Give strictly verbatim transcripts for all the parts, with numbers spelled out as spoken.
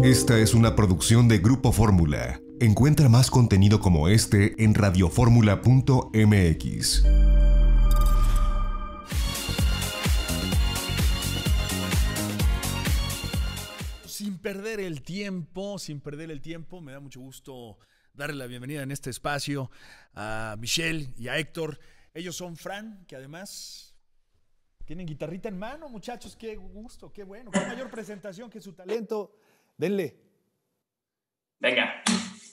Esta es una producción de Grupo Fórmula. Encuentra más contenido como este en radioformula punto m x. Sin perder el tiempo, sin perder el tiempo, me da mucho gusto darle la bienvenida en este espacio a Michelle y a Héctor. Ellos son Fran, que además tienen guitarrita en mano, muchachos. Qué gusto, qué bueno. Qué mayor presentación que su talento. Denle. Venga.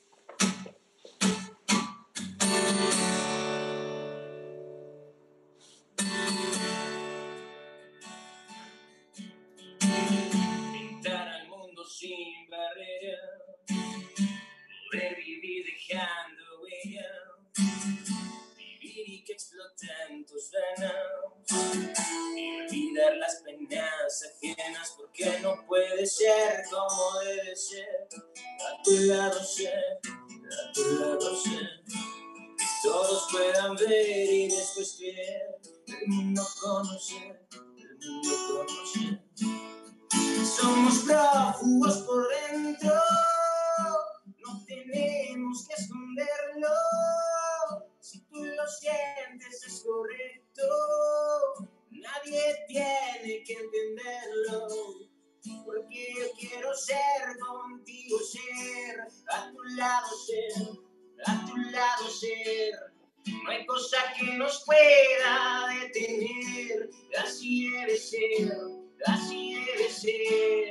Pintar al mundo sin barrera, poder vivir dejando huella, vivir y que exploten tus venas, y olvidar las penas ajenas, porque no puede ser como debe ser. A tu lado sé, a tu lado sé, que todos puedan ver y después creer, el mundo conocer, el mundo conocer. Somos prófugos por dentro, no tenemos que esconderlo. Si tú lo sientes es correcto, nadie tiene que entenderlo. Porque yo quiero ser contigo, ser a tu lado, ser a tu lado, ser. No hay cosa que nos pueda detener, así debe ser, así debe ser.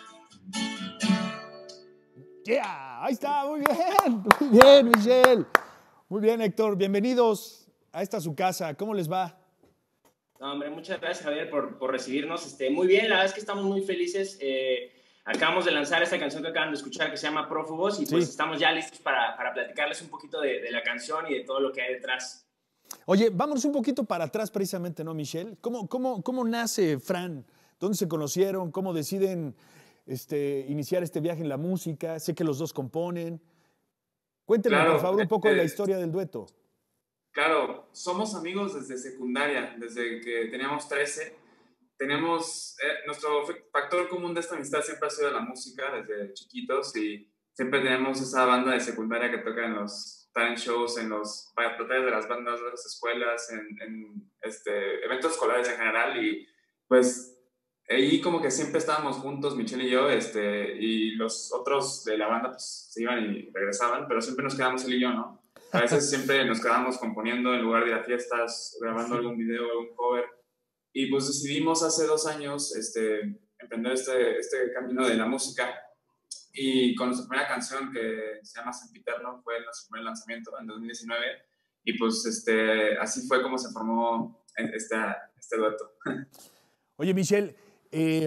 Yeah, ahí está, muy bien, muy bien, Michelle. Muy bien, Héctor, bienvenidos a esta su casa. ¿Cómo les va? No, hombre, muchas gracias, Javier, por, por recibirnos. Este, muy bien, la verdad es que estamos muy felices. Eh, acabamos de lanzar esta canción que acaban de escuchar que se llama Prófugos y pues Sí. estamos ya listos para, para platicarles un poquito de, de la canción y de todo lo que hay detrás. Oye, vámonos un poquito para atrás precisamente, ¿no, Michelle? ¿Cómo, cómo, cómo nace Fran? ¿Dónde se conocieron? ¿Cómo deciden este, iniciar este viaje en la música? Sé que los dos componen. Cuéntenme, Claro, por favor, un poco de la eh, historia del dueto. Claro, somos amigos desde secundaria, desde que teníamos trece. Tenemos, eh, nuestro factor común de esta amistad siempre ha sido la música desde chiquitos y siempre tenemos esa banda de secundaria que toca en los talent shows, en los batallas de las bandas de las escuelas, en, en este, eventos escolares en general y pues ahí como que siempre estábamos juntos, Michelle y yo, este, y los otros de la banda pues se iban y regresaban, pero siempre nos quedamos él y yo, ¿no? A veces siempre nos quedábamos componiendo en lugar de ir a fiestas, grabando algún video, algún cover. Y pues decidimos hace dos años este, emprender este, este camino de la música. Y con nuestra primera canción, que se llama Sempiterno, fue nuestro primer lanzamiento en dos mil diecinueve. Y pues este, así fue como se formó este, este dueto. Oye, Michelle, eh,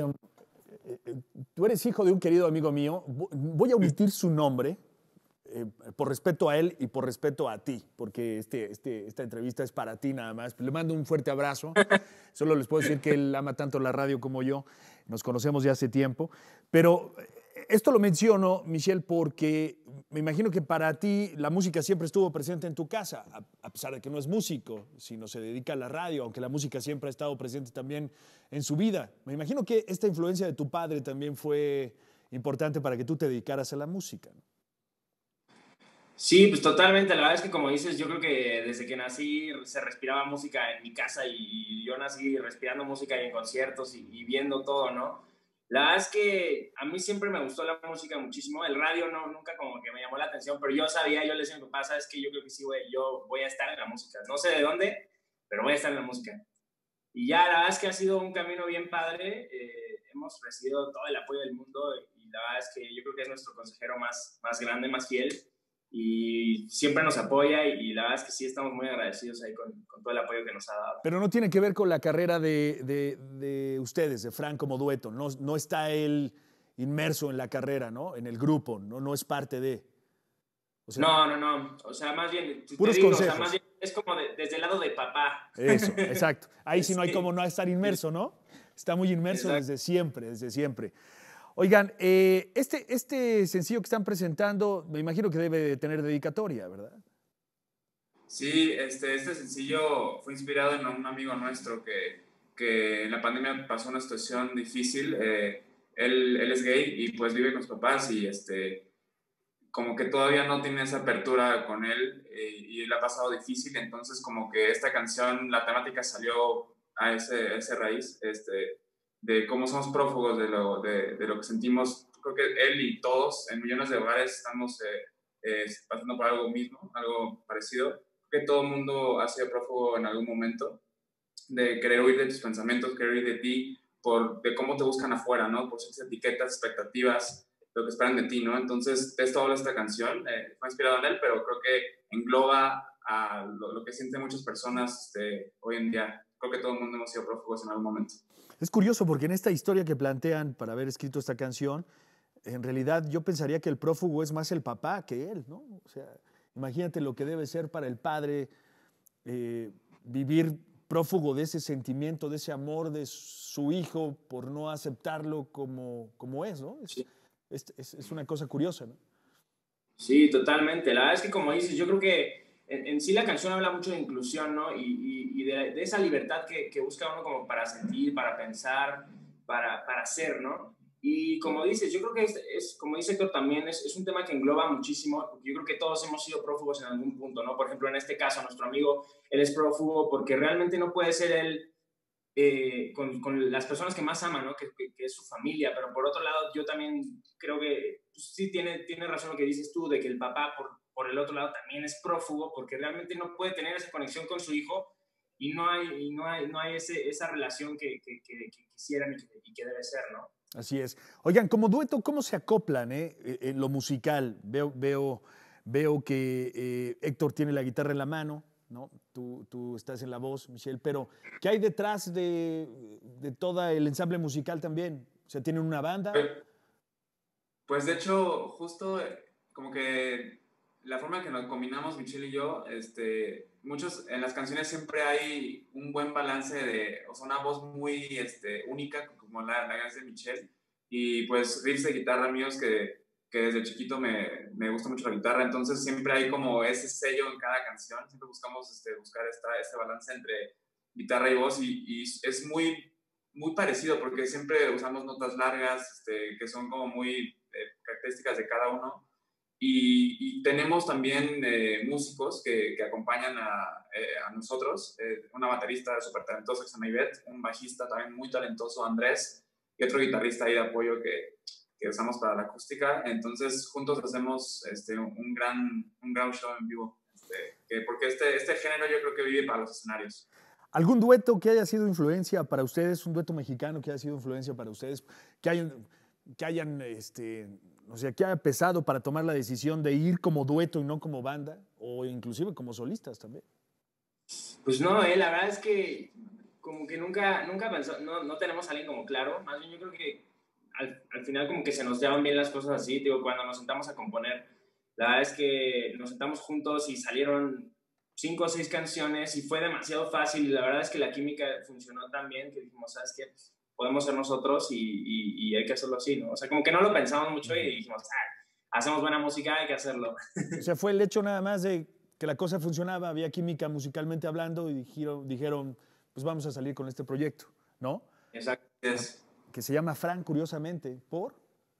tú eres hijo de un querido amigo mío. Voy a omitir su nombre. Eh, por respeto a él y por respeto a ti, porque este, este, esta entrevista es para ti nada más. Le mando un fuerte abrazo. Solo les puedo decir que él ama tanto la radio como yo. Nos conocemos ya hace tiempo. Pero esto lo menciono, Michelle, porque me imagino que para ti la música siempre estuvo presente en tu casa, a, a pesar de que no es músico, sino se dedica a la radio, aunque la música siempre ha estado presente también en su vida. Me imagino que esta influencia de tu padre también fue importante para que tú te dedicaras a la música, ¿no? Sí, pues totalmente. La verdad es que como dices, yo creo que desde que nací se respiraba música en mi casa y yo nací respirando música y en conciertos y, y viendo todo, ¿no? La verdad es que a mí siempre me gustó la música muchísimo. El radio no, nunca como que me llamó la atención, pero yo sabía, yo le decía a mi papá, sabes que yo creo que sí, güey, yo voy a estar en la música. No sé de dónde, pero voy a estar en la música. Y ya, la verdad es que ha sido un camino bien padre. Eh, hemos recibido todo el apoyo del mundo y la verdad es que yo creo que es nuestro consejero más, más grande, más fiel. Y siempre nos apoya y, y la verdad es que sí estamos muy agradecidos ahí con, con todo el apoyo que nos ha dado. Pero no tiene que ver con la carrera de, de, de ustedes, de Fran como dueto. No, no está él inmerso en la carrera, ¿no? En el grupo, no, no es parte de... O sea, no, no, no. O sea, más bien, te puros digo, consejos. O sea, más bien es como de, desde el lado de papá. Eso, exacto. Ahí sí no hay Sí. como no estar inmerso, ¿no? Está muy inmerso Exacto. desde siempre, desde siempre. Oigan, eh, este, este sencillo que están presentando, me imagino que debe de tener dedicatoria, ¿verdad? Sí, este, este sencillo fue inspirado en un amigo nuestro que, que en la pandemia pasó una situación difícil. Eh, él, él es gay y pues vive con sus papás y este, como que todavía no tiene esa apertura con él eh, y le ha pasado difícil, entonces como que esta canción, la temática salió a ese, a ese raíz este, de cómo somos prófugos de lo, de, de lo que sentimos. Creo que él y todos en millones de hogares estamos eh, eh, pasando por algo mismo, algo parecido. Creo que todo el mundo ha sido prófugo en algún momento de querer huir de tus pensamientos, querer huir de ti, por, de cómo te buscan afuera, ¿no? Por sus etiquetas, expectativas, lo que esperan de ti, ¿no? Entonces, de esto habla esta canción, eh, fue inspirado en él, pero creo que engloba a lo, lo que sienten muchas personas este, hoy en día. Creo que todo el mundo hemos sido prófugos en algún momento. Es curioso porque en esta historia que plantean para haber escrito esta canción, en realidad yo pensaría que el prófugo es más el papá que él, ¿no? O sea, imagínate lo que debe ser para el padre eh, vivir prófugo de ese sentimiento, de ese amor de su hijo por no aceptarlo como, como es, ¿no? Es, Sí. es, es, es una cosa curiosa, ¿no? Sí, totalmente. La verdad es que, como dices, yo creo que en, en sí la canción habla mucho de inclusión, ¿no? Y, y, y de, de esa libertad que, que busca uno como para sentir, para pensar, para, para ser, ¿no? Y como dices, yo creo que es, es como dice Héctor también, es, es un tema que engloba muchísimo, porque yo creo que todos hemos sido prófugos en algún punto, ¿no? Por ejemplo, en este caso, nuestro amigo, él es prófugo porque realmente no puede ser él eh, con, con las personas que más ama, ¿no? Que, que, que es su familia, pero por otro lado, yo también creo que pues, sí tiene, tiene razón lo que dices tú, de que el papá, por, por el otro lado, también es prófugo, porque realmente no puede tener esa conexión con su hijo y no hay, y no hay, no hay ese, esa relación que, que, que, que quisieran y que, y que debe ser, ¿no? Así es. Oigan, como dueto, ¿cómo se acoplan eh, en lo musical? Veo, veo, veo que eh, Héctor tiene la guitarra en la mano, ¿no? Tú, tú estás en la voz, Michelle, pero ¿qué hay detrás de, de todo el ensamble musical también? O sea, ¿tienen una banda? Pues de hecho, justo eh, como que la forma en que nos combinamos Michelle y yo, este, muchos, en las canciones siempre hay un buen balance de, o sea, una voz muy este, única, como la, la voz de Michelle, y pues riffs de guitarra míos que, que desde chiquito me, me gusta mucho la guitarra, entonces siempre hay como ese sello en cada canción, siempre buscamos este, buscar esta, este balance entre guitarra y voz, y, y es muy, muy parecido, porque siempre usamos notas largas, este, que son como muy eh, características de cada uno, y, y tenemos también eh, músicos que, que acompañan a, eh, a nosotros, eh, una baterista súper talentosa que se llama Ivette, un bajista también muy talentoso, Andrés, y otro guitarrista ahí de apoyo que, que usamos para la acústica. Entonces juntos hacemos este, un, gran, un gran show en vivo, este, que, porque este, este género yo creo que vive para los escenarios. ¿Algún dueto que haya sido influencia para ustedes, un dueto mexicano que haya sido influencia para ustedes, que hayan, que hayan este, o sea, que haya pesado para tomar la decisión de ir como dueto y no como banda, o inclusive como solistas también? Pues no, eh, la verdad es que como que nunca, nunca pensó, no, no tenemos a alguien como claro, más bien yo creo que al, al final como que se nos llevan bien las cosas así, digo, cuando nos sentamos a componer, la verdad es que nos sentamos juntos y salieron cinco o seis canciones y fue demasiado fácil, y la verdad es que la química funcionó tan bien que dijimos, ¿sabes qué? Pues podemos ser nosotros y, y, y hay que hacerlo así, ¿no? O sea, como que no lo pensamos mucho y dijimos, ah, hacemos buena música, hay que hacerlo. O sea, fue el hecho nada más de que la cosa funcionaba, había química musicalmente hablando y dijeron, dijeron pues vamos a salir con este proyecto, ¿no? Exacto. Es, Que se llama Fran, curiosamente, ¿por?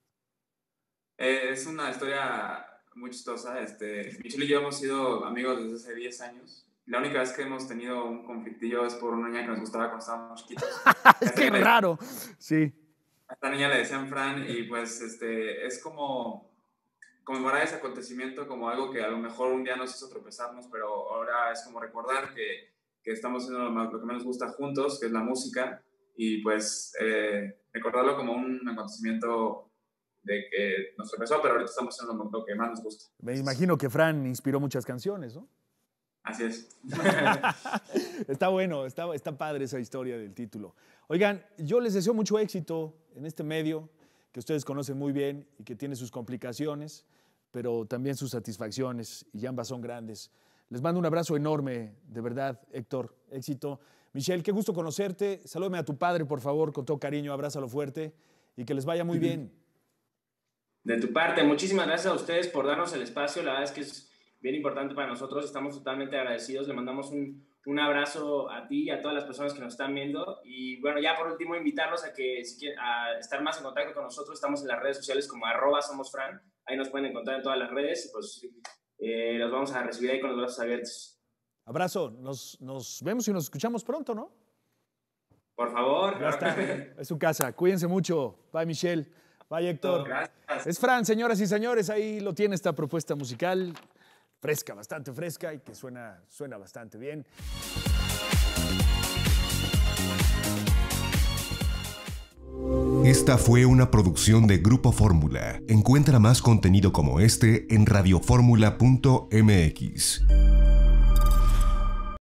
eh, es una historia muy chistosa. Este, Michelle y yo hemos sido amigos desde hace diez años. La única vez que hemos tenido un conflictillo es por una niña que nos gustaba cuando estábamos chiquitos. Es que raro, sí. A esta niña le decían Fran y pues este, es como conmemorar ese acontecimiento como algo que a lo mejor un día nos hizo tropezarnos, pero ahora es como recordar que, que estamos haciendo lo, más, lo que menos nos gusta juntos, que es la música, y pues eh, recordarlo como un acontecimiento de que nos tropezó, pero ahorita estamos haciendo lo, lo que más nos gusta. Me imagino que Fran inspiró muchas canciones, ¿no? Así es. Está bueno, está, está padre esa historia del título. Oigan, yo les deseo mucho éxito en este medio que ustedes conocen muy bien y que tiene sus complicaciones, pero también sus satisfacciones, y ambas son grandes. Les mando un abrazo enorme, de verdad, Héctor, éxito. Michelle, qué gusto conocerte. Salúdame a tu padre, por favor, con todo cariño, abrázalo fuerte y que les vaya muy bien. De tu parte, muchísimas gracias a ustedes por darnos el espacio. La verdad es que es bien importante para nosotros. Estamos totalmente agradecidos. Le mandamos un, Un abrazo a ti y a todas las personas que nos están viendo. Y bueno, ya por último, invitarlos a que si quieren a estar más en contacto con nosotros. Estamos en las redes sociales como arroba somosfran. Ahí nos pueden encontrar en todas las redes. Y pues eh, los vamos a recibir ahí con los brazos abiertos. Abrazo. Nos, nos vemos y nos escuchamos pronto, ¿no? Por favor. Ya está. Es su casa. Cuídense mucho. Bye, Michelle. Bye, Héctor. Gracias. Es Fran, señoras y señores. Ahí lo tiene esta propuesta musical. Fresca, bastante fresca y que suena, suena bastante bien. Esta fue una producción de Grupo Fórmula. Encuentra más contenido como este en radioformula punto m x.